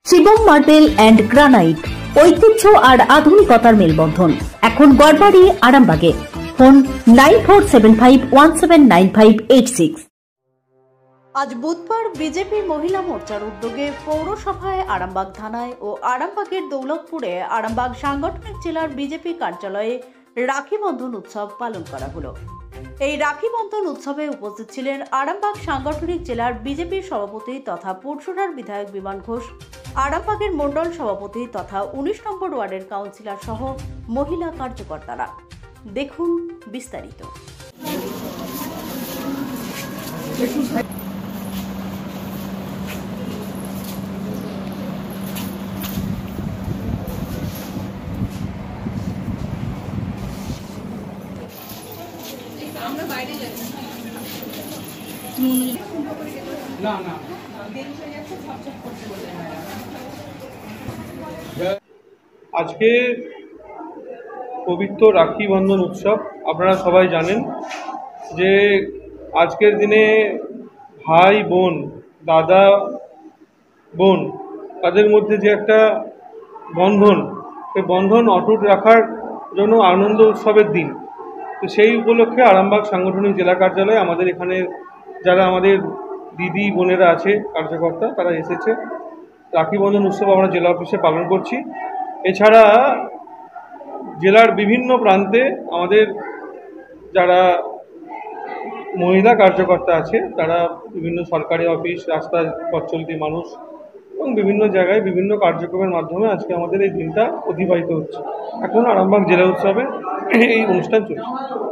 Shivam marble and granite, ঐতিহ্য আর আধুনিকতার মেলবন্ধন। এখন গড়বাড়ি, আরামবাগে। ফোন 9475179586। আজ বুধবার বিজেপি মহিলা মোর্চার উদ্যোগে পৌরসভায়, আরামবাগ থানায় ও আরামবাগের দৌলতপুরে আরামবাগ সাংগঠনিক জেলার বিজেপি কার্যালয়ে রাখি বন্ধন উৎসব পালন করা হলো। এই রাখি বন্ধন উৎসবে উপস্থিত ছিলেন আরামবাগ সাংগঠনিক জেলার বিজেপির সভাপতি তথা পুরসুরার বিধায়ক বিমান ঘোষ, আরামবাগের মণ্ডল সভাপতি তথা 19 নম্বর ওয়ার্ডের কাউন্সিলর সহ মহিলা কার্যকর্তারা। দেখুন বিস্তারিত। আজকে পবিত্র রাখি বন্ধন উৎসব। আপনারা সবাই জানেন যে আজকের দিনে ভাই বোন, দাদা বোন, তাদের মধ্যে যে একটা বন্ধন, সেই বন্ধন অটুট রাখার জন্য আনন্দ উৎসবের দিন। তো সেই উপলক্ষে আরামবাগ সাংগঠনিক জেলা কার্যালয়ে আমাদের এখানে যারা আমাদের দিদি বোনেরা আছে, কার্যকর্তা, তারা এসেছে। রাখি বন্ধন উৎসব আমরা জেলা অফিসে পালন করছি। এছাড়া জেলার বিভিন্ন প্রান্তে আমাদের যারা মহিলা কার্যকর্তা আছে, তারা বিভিন্ন সরকারি অফিস, রাস্তায় পথ চলতি মানুষ এবং বিভিন্ন জায়গায় বিভিন্ন কার্যক্রমের মাধ্যমে আজকে আমাদের এই দিনটা অতিবাহিত হচ্ছে। এখন আরামবাগ জেলা উৎসবে এই অনুষ্ঠান চলছে।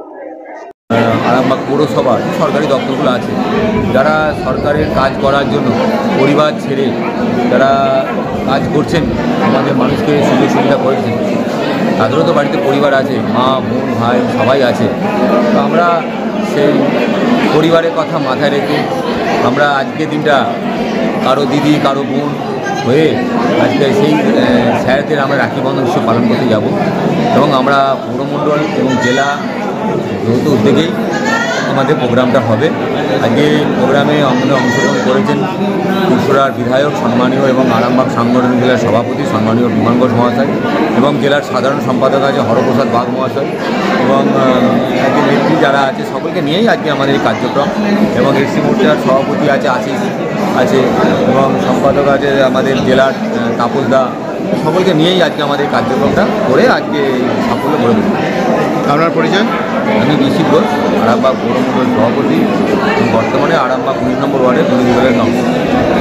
আরামবাগ পৌরসভার সরকারি দপ্তরগুলো আছে, যারা সরকারের কাজ করার জন্য পরিবার ছেড়ে যারা কাজ করছেন, আমাদের মানুষকে সুযোগ সুবিধা করেছেন। তাদেরও তো বাড়িতে পরিবার আছে, মা, বোন, ভাই সবাই আছে। তো আমরা সেই পরিবারের কথা মাথায় রেখে আমরা আজকের দিনটা কারো দিদি, কারো বোন হয়ে আজকে সেই স্যারদের আমরা রাখি বন্ধন উৎসব পালন করতে যাব। এবং আমরা পৌরমণ্ডল এবং জেলা যৌথ উদ্যোগেই আমাদের প্রোগ্রামটা হবে। আজকে প্রোগ্রামে আমাদের অংশগ্রহণ করেছেন পুরসুরার বিধায়ক সম্মানীয় এবং আরামবাগ সাংগঠনিক জেলার সভাপতি সম্মানীয় বিমান ঘোষ মহাশয়, এবং জেলার সাধারণ সম্পাদক আছে হরপ্রসাদ বাগ মহাশয়, এবং আজকে নেত্রী যারা আছে সকলকে নিয়েই আজকে আমাদের এই কার্যক্রম। এবং এসসি মোর্চার সভাপতি আছে আশিস আছে, এবং সম্পাদক আছে আমাদের জেলার তাপসদা, সকলকে নিয়েই আজকে আমাদের কার্যক্রমটা করে আজকে সাফল্য করে দেব। আপনার পরিচয়? আমি বিশিক ঘোষ, আরামবাগ পৌরমণ্ডল সভাপতি, বর্তমানে আরামবাগ 19 নম্বর ওয়ার্ডের বিরোধী দলের কাউন্সিলর।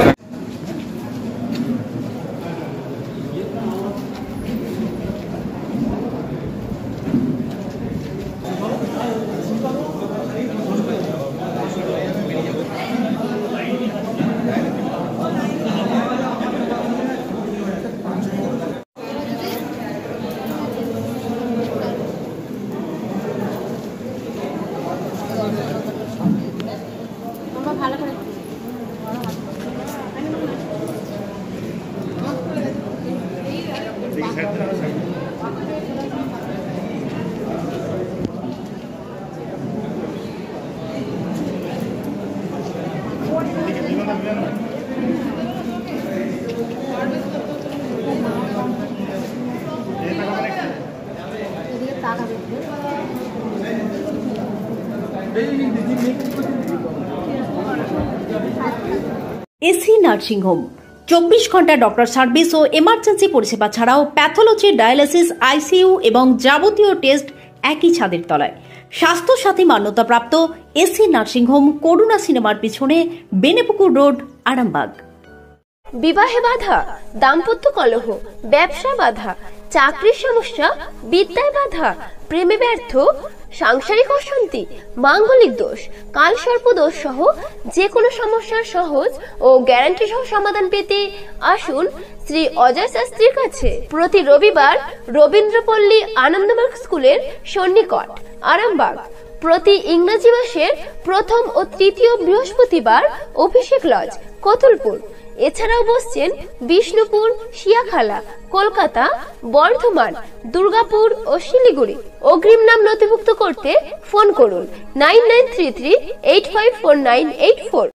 এসি নার্সিং হোম 24 ঘন্টা ডক্টর সার্ভিস ও এমার্জেন্সি পরিষেবা ছাড়াও প্যাথোলজি, ডায়ালিসিস, আইসিইউ এবং যাবতীয় টেস্ট একই ছাদের তলায়। স্বাস্থ্য সাথী মান্যতাপ্রাপ্ত এসি নার্সিং হোম, করুণা সিনেমার পিছনে, বেনেপুকুর রোড, আরামবাগ। বিবাহে বাধা, দাম্পত্য কলহ, ব্যবসা বাধা, চাকরির সমস্যা, বিদ্যায় বাধা, প্রেমে ব্যর্থ, সাংসারিক অশান্তি, মাঙ্গলিক দোষ, কালসর্প দোষ সহ যে কোনো সমস্যার সহজ ও গ্যারান্টি সহ সমাধান পেতে আসুন শ্রী অজয় শাস্ত্রীর কাছে। প্রতি রবিবার রবীন্দ্রপল্লী আনন্দমার্গ স্কুলের সন্নিকট, আরামবাগ। প্রতি ইংরেজি মাসের প্রথম ও তৃতীয় বৃহস্পতিবার অভিষেক লজ, কতুলপুর। এছাড়াও বসছেন বিষ্ণুপুর, শিয়াখালা, কলকাতা, বর্ধমান, দুর্গাপুর ও শিলিগুড়ি। অগ্রিম নাম নথিভুক্ত করতে ফোন করুন 9933854984।